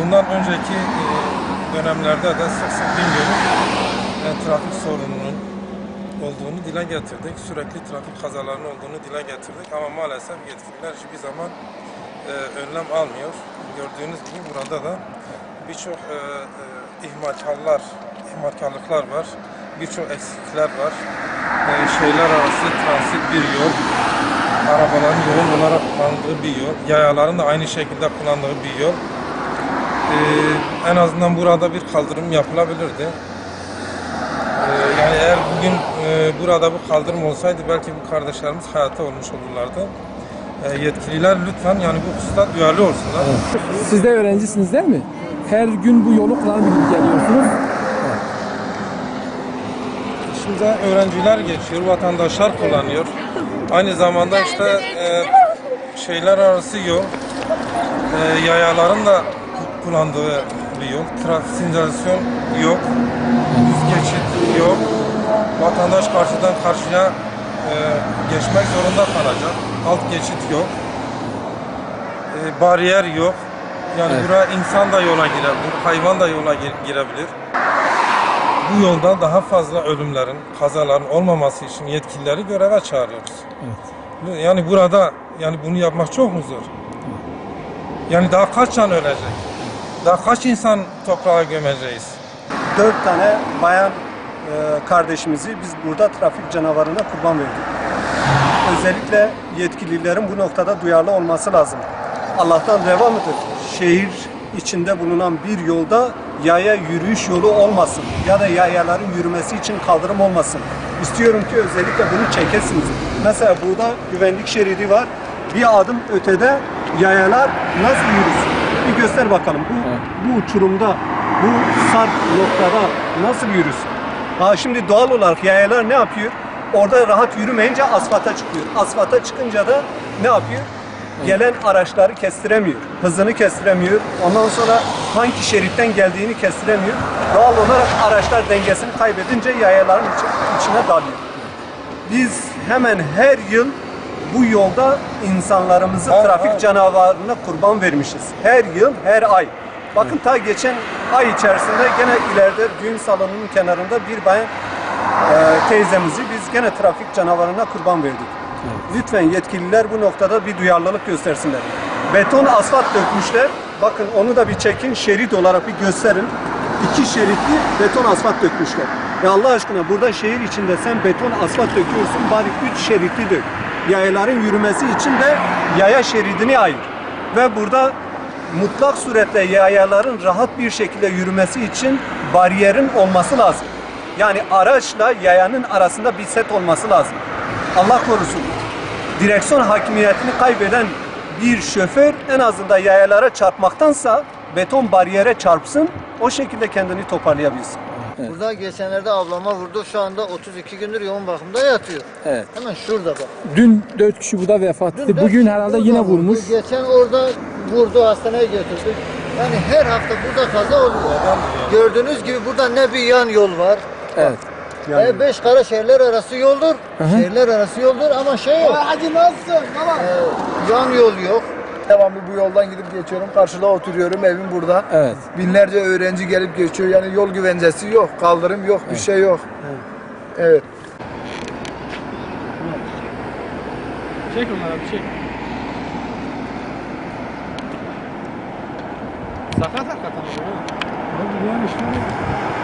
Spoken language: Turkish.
Bundan önceki dönemlerde de sık sık bilmiyorum trafik sorununun olduğunu dile getirdik. Sürekli trafik kazalarının olduğunu dile getirdik ama maalesef yetkililer hiçbir zaman önlem almıyor. Gördüğünüz gibi burada da birçok ihmalkarlıklar var. Birçok eksiklikler var. Şehirler arası transit bir yol, arabaların yoğun olarak kullandığı bir yol, yayaların da aynı şekilde kullandığı bir yol. En azından burada bir kaldırım yapılabilirdi. Yani eğer bugün burada bu kaldırım olsaydı belki bu kardeşlerimiz hayatta olmuş olurlardı. Yetkililer lütfen yani bu hususta duyarlı olsunlar. Evet. Siz de öğrencisiniz değil mi? Her gün bu yolu kullanıp geliyorsunuz. Şimdi öğrenciler geçiyor, vatandaşlar kullanıyor. Aynı zamanda işte şehirler arası yol, yayaların da kullandığı bir yol, trafik sinyalizasyon yok, düz geçit yok, vatandaş karşıdan karşıya geçmek zorunda kalacak, alt geçit yok, bariyer yok. Yani evet. buraya insan da yola girebilir, hayvan da yola girebilir. Bu yolda daha fazla ölümlerin, kazaların olmaması için yetkilileri göreve çağırıyoruz. Evet. Yani burada bunu yapmak çok mu zor? Yani daha kaç can ölecek? Daha kaç insan toprağa gömeceğiz? 4 tane bayan kardeşimizi biz burada trafik canavarına kurban verdik. Özellikle yetkililerin bu noktada duyarlı olması lazım. Allah'tan reva mıdır? Şehir içinde bulunan bir yolda yaya yürüyüş yolu olmasın ya da yayaların yürümesi için kaldırım olmasın. İstiyorum ki özellikle bunu çekesiniz. Mesela burada güvenlik şeridi var. Bir adım ötede yayalar nasıl yürüsün? Bir göster bakalım. Bu uçurumda, bu sarp noktada nasıl yürüsün? Şimdi doğal olarak yayalar ne yapıyor? Orada rahat yürümeyince asfalta çıkıyor. Asfalta çıkınca da ne yapıyor? Gelen araçları kestiremiyor. Hızını kestiremiyor. Ondan sonra hangi şeritten geldiğini kestiremiyor. Doğal olarak araçlar dengesini kaybedince yayaların içine dalıyor. Biz hemen her yıl bu yolda insanlarımızı trafik canavarına kurban vermişiz. Her yıl, her ay. Bakın ta geçen ay içerisinde gene ileride düğün salonunun kenarında bir bayan teyzemizi biz gene trafik canavarına kurban verdik. Evet. Lütfen yetkililer bu noktada bir duyarlılık göstersinler. Beton asfalt dökmüşler. Bakın onu da bir çekin, şerit olarak bir gösterin. 2 şeritli beton asfalt dökmüşler. Ya Allah aşkına burada şehir içinde sen beton asfalt döküyorsun, bari 3 şeritli dök. Yayaların yürümesi için de yaya şeridini ayır. Ve burada mutlak suretle yayaların rahat bir şekilde yürümesi için bariyerin olması lazım. Yani araçla yayanın arasında bir set olması lazım. Allah korusun. Direksiyon hakimiyetini kaybeden bir şoför en azından yayalara çarpmaktansa beton bariyere çarpsın, o şekilde kendini toparlayabilsin. Evet. Burada geçenlerde ablama vurdu. Şu anda 32 gündür yoğun bakımda yatıyor. Evet. Hemen şurada bak. Dün 4 kişi burada vefat etti. Bugün herhalde yine vurmuş. Geçen orada vurdu, hastaneye götürdük. Yani her hafta burada kaza oluyor. Gördüğünüz gibi burada ne bir yan yol var. Evet. 5 kara şehirler arası yoldur. Şehirler arası yoldur ama şey yok. Hacı nasılsın? Yan yol yok. Devamlı bu yoldan gidip geçiyorum. Karşıda oturuyorum. Evim burada. Evet. Binlerce öğrenci gelip geçiyor. Yani yol güvencesi yok. Kaldırım yok. Bir şey yok. Evet. Çek onlara bir çek. Sakat hakikaten. Yani işte